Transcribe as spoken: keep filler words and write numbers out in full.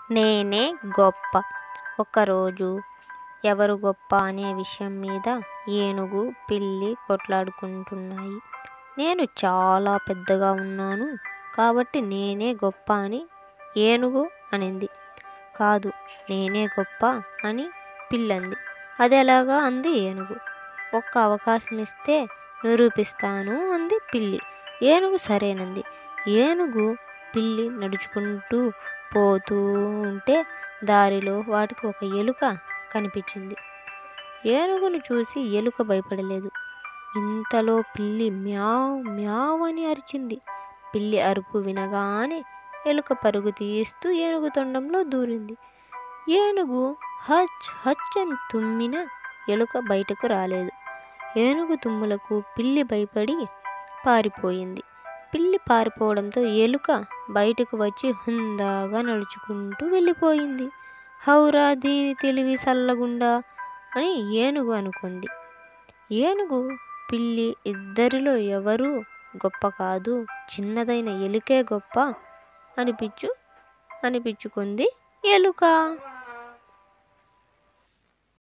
నేనే గొప్ప. ఒకరోజు ఎవరు గొప్ప అనే విషయం మీద ఏనుగు, పిల్లి కొట్లాడుకుంటున్నాయి. నేను చాలా పెద్దగా ఉన్నాను కాబట్టి నేనే గొప్ప అని ఏనుగు అనింది. కాదు, నేనే గొప్ప అని పిల్లంది. అదెలాగా అంది ఏనుగు. ఒక్క అవకాశం ఇస్తే నిరూపిస్తాను అంది పిల్లి. ఏనుగు సరేనంది. ఏనుగు పిల్లి నడుచుకుంటూ పోతూ ఉంటే దారిలో వాటికి ఒక ఎలుక కనిపించింది. ఏనుగును చూసి ఎలుక భయపడలేదు. ఇంతలో పిల్లి మ్యావ్ మ్యావ్ అని అరిచింది. పిల్లి అరుపు వినగానే ఎలుక పరుగు తీస్తూ ఏనుగు తొండంలో దూరింది. ఏనుగు హచ్ హచ్ అని తుమ్మిన ఎలుక బయటకు రాలేదు. ఏనుగు తుమ్ములకు పిల్లి భయపడి పారిపోయింది. పిల్లి పారిపోవడంతో ఎలుక బయటకు వచ్చి హుందాగా నడుచుకుంటూ వెళ్ళిపోయింది. హౌరా, దీని తెలివి సల్లగుండా అని ఏనుగు అనుకుంది. ఏనుగు, పిల్లి ఇద్దరిలో ఎవరూ గొప్ప కాదు, చిన్నదైన ఎలుకే గొప్ప అనిపించు అనిపించుకుంది ఎలుక.